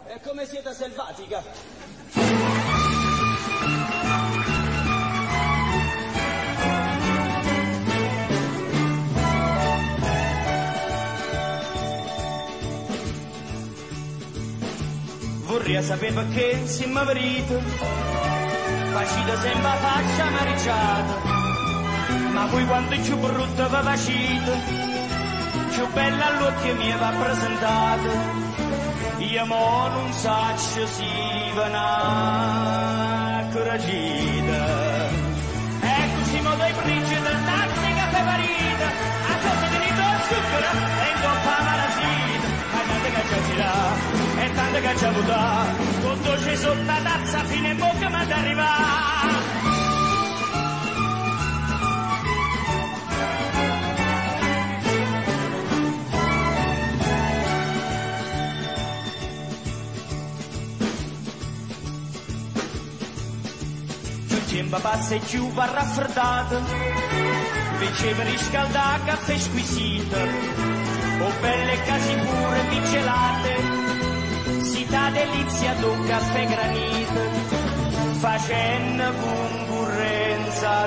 E come siete selvatica. Vorrei sapere perché siamo marito, facito sempre faccia amaricciata, ma poi quando più brutta va facito, più bella all'occhio mi va presentato. Io mo non saccio si va una coragita. Eccoci mo dai brigi del taxi che fa parita, a sotto di rito zucchero e in coppa malasita. Ma tante che già gira, e tante che già vota, con dolce sotto la tazza fino in bocca ma ad arrivare. Tempo passa e più va raffreddato, invece per riscaldare caffè squisito, o belle case pure michelate, si dà delizia d'un caffè granito, facendo concorrenza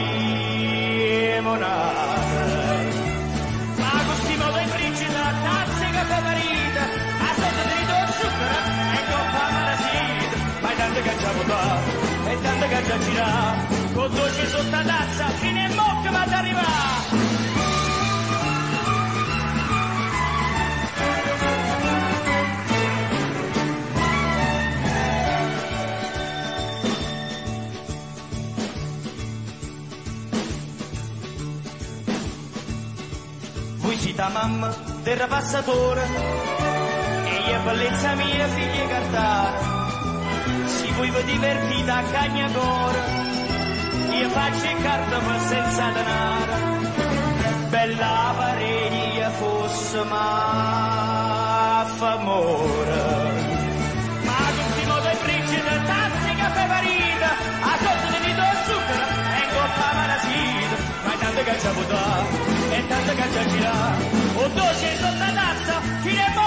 limonata. Ma così modo in brigi della tazza che fa marita, a sotto di zucchero e coppa malasita, ma tanto che già votato. E tanto che già gira, con dolce sotto la tazza, fino in bocca ma ad arrivare. Voi siete la mamma del passatore, e io bellezza mia figlia cartara. Si voi vi divertite a cagnagora, io faccio carta ma senza denaro, bella pariglia fosse ma famore. Ma così modo i brigi del taxi che fa parita, a sotto di rito zucchero e in coppa malasita, ma tanto che già votà, e tanto che già gira, o dolce sotto la tazza, fino a